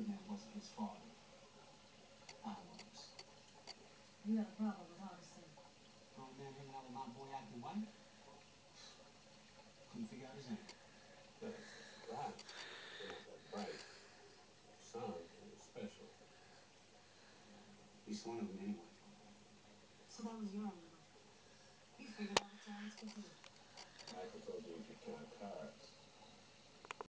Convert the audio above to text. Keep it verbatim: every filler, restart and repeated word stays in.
that wasn't his father. I was. You had a problem with honesty. Grown man hanging out with my boy acting white. Couldn't figure out his name. That's right. You're not that bright. Son is special. He's one of them anyway. So that was your only way. You figured out what to ask for too. Michael told you you could count cards.